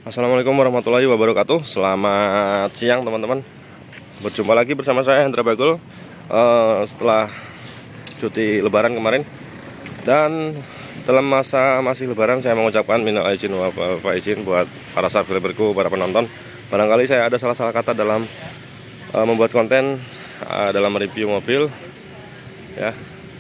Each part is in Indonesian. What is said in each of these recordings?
Assalamualaikum warahmatullahi wabarakatuh. Selamat siang teman-teman. Berjumpa lagi bersama saya Hendra Bagul setelah cuti lebaran kemarin. Dan dalam masa masih lebaran saya mengucapkan minal aizin wa faizin buat para subscriberku, para penonton. Barangkali saya ada salah-salah kata dalam membuat konten dalam review mobil ya.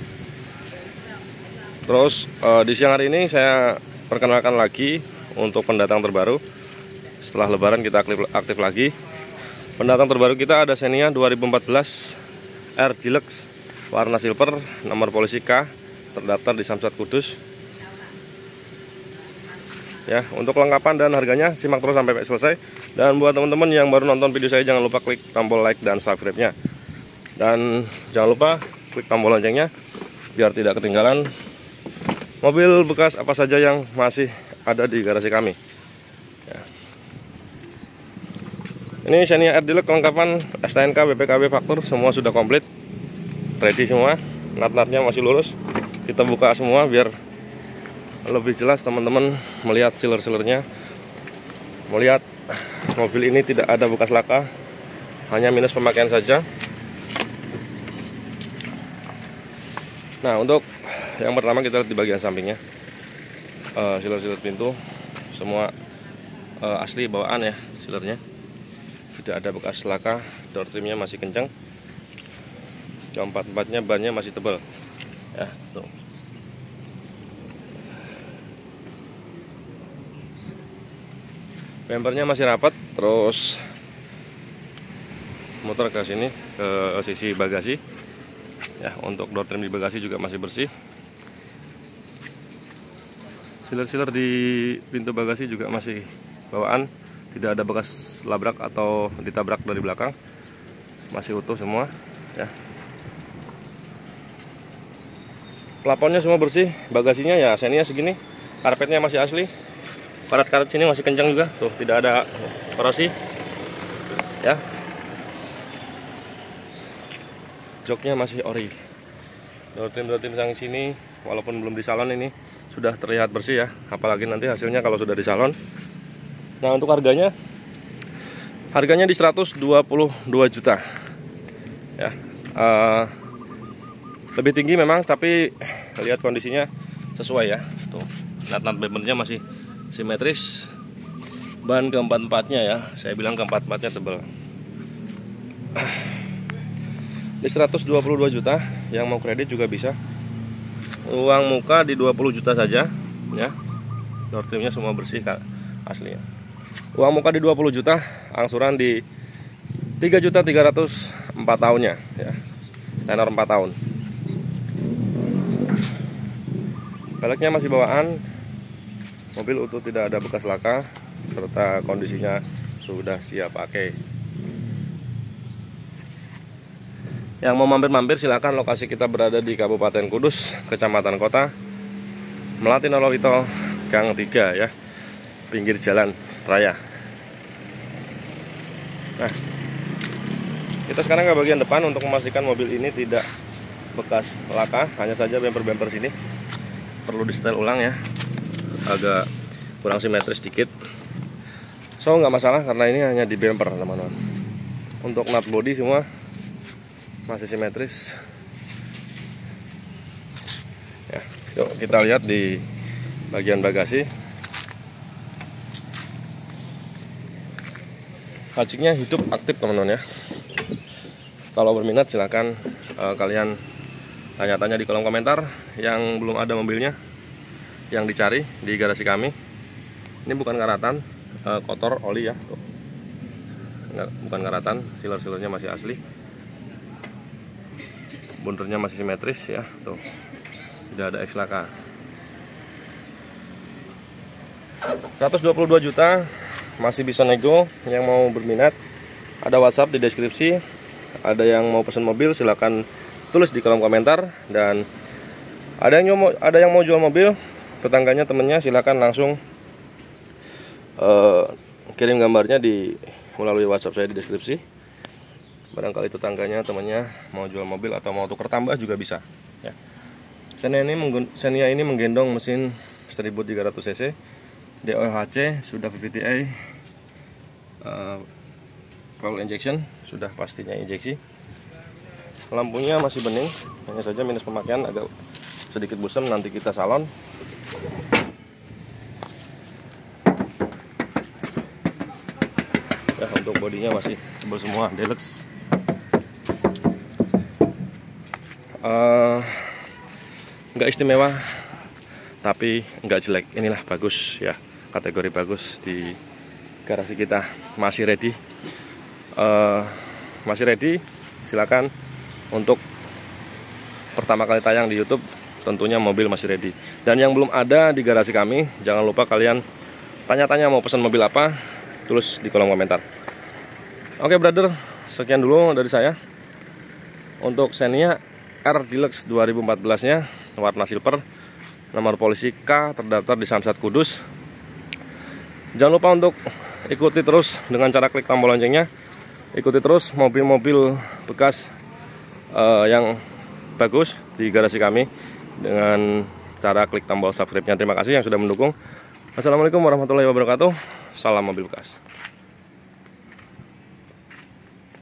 Terus di siang hari ini saya perkenalkan lagi untuk pendatang terbaru. Setelah lebaran kita aktif lagi. Pendatang terbaru kita ada Xenia 2014 R Deluxe warna silver, nomor polisi K, terdaftar di Samsat Kudus. Ya, untuk lengkapan dan harganya simak terus sampai selesai. Dan buat teman-teman yang baru nonton video saya, jangan lupa klik tombol like dan subscribe-nya. Dan jangan lupa klik tombol loncengnya biar tidak ketinggalan mobil bekas apa saja yang masih ada di garasi kami ya. Ini Xenia R Deluxe kelengkapan STNK, BPKB, faktur semua sudah komplit, ready semua. Nat-natnya masih lurus. Kita buka semua biar lebih jelas teman-teman melihat sealer-sealernya, melihat mobil ini tidak ada bekas laka, hanya minus pemakaian saja. Nah, untuk yang pertama kita lihat di bagian sampingnya, sealer-sealer pintu semua asli bawaan ya, sealernya tidak ada bekas laka. Door trimnya masih kencang, keempat-empatnya bannya masih tebal ya, tuh. Bempernya masih rapat. Terus muter ke sini, ke sisi bagasi ya. Untuk door trim di bagasi juga masih bersih. Sealer-sealer di pintu bagasi juga masih bawaan, tidak ada bekas labrak atau ditabrak dari belakang, masih utuh semua ya. Plafonnya semua bersih, bagasinya ya Xenia segini, karpetnya masih asli, karet-karet sini masih kencang juga, tuh tidak ada korosi ya. Joknya masih ori. Door trim sang sini walaupun belum di salon ini sudah terlihat bersih ya, apalagi nanti hasilnya kalau sudah di salon. Nah, untuk harganya di 122 juta ya. Lebih tinggi memang, tapi lihat kondisinya sesuai ya. Tuh, nat-nat bempernya masih simetris. Ban keempat-empatnya ya, saya bilang keempat-empatnya tebal. Di 122 juta, yang mau kredit juga bisa. Uang muka di 20 juta saja ya. Door trimnya semua bersih asli ya. Uang muka di 20 juta, angsuran di 3.300.000 4 tahunnya ya. Tenor 4 tahun. Velgnya masih bawaan. Mobil utuh, tidak ada bekas laka, serta kondisinya sudah siap pakai. Yang mau mampir-mampir silakan, lokasi kita berada di Kabupaten Kudus, Kecamatan Kota, Melati Nolowito, Gang 3 ya, pinggir jalan raya. Nah, kita sekarang ke bagian depan untuk memastikan mobil ini tidak bekas laka. Hanya saja bemper-bemper sini perlu di setel ulang ya, agak kurang simetris sedikit. So nggak masalah karena ini hanya di bemper teman-teman. Untuk nut body semua masih simetris ya. Yuk kita lihat di bagian bagasi. Kacingnya hidup aktif teman-teman ya. Kalau berminat silahkan kalian tanya-tanya di kolom komentar. Yang belum ada mobilnya yang dicari di garasi kami. Ini bukan karatan, kotor oli ya, tuh. Nggak, bukan karatan, sealer-sealernya masih asli. Bundernya masih simetris ya, tuh. Tidak ada X laka. 122 juta, masih bisa nego. Yang mau berminat ada WhatsApp di deskripsi. Ada yang mau pesan mobil silakan tulis di kolom komentar. Dan ada yang mau jual mobil, tetangganya, temennya, silakan langsung kirim gambarnya melalui WhatsApp saya di deskripsi. Barangkali tetangganya, temannya mau jual mobil atau mau tukar tambah juga bisa ya. Xenia ini menggendong mesin 1300 cc DOHC sudah VVTi, fuel injection sudah pastinya injeksi. Lampunya masih bening, hanya saja minus pemakaian, agak sedikit bosan, nanti kita salon. Ya, untuk bodinya masih tebal semua, deluxe. Nggak istimewa, tapi nggak jelek. Inilah bagus ya, kategori bagus di garasi kita. Masih ready, silakan untuk pertama kali tayang di YouTube. Tentunya mobil masih ready. Dan yang belum ada di garasi kami, jangan lupa kalian tanya-tanya mau pesan mobil apa, tulis di kolom komentar. Oke brother, sekian dulu dari saya untuk Xenia R Deluxe 2014 nya, warna silver, nomor polisi K, terdaftar di Samsat Kudus. Jangan lupa untuk ikuti terus dengan cara klik tombol loncengnya. Ikuti terus mobil-mobil bekas yang bagus di garasi kami dengan cara klik tombol subscribe-nya. Terima kasih yang sudah mendukung. Assalamualaikum warahmatullahi wabarakatuh. Salam mobil bekas.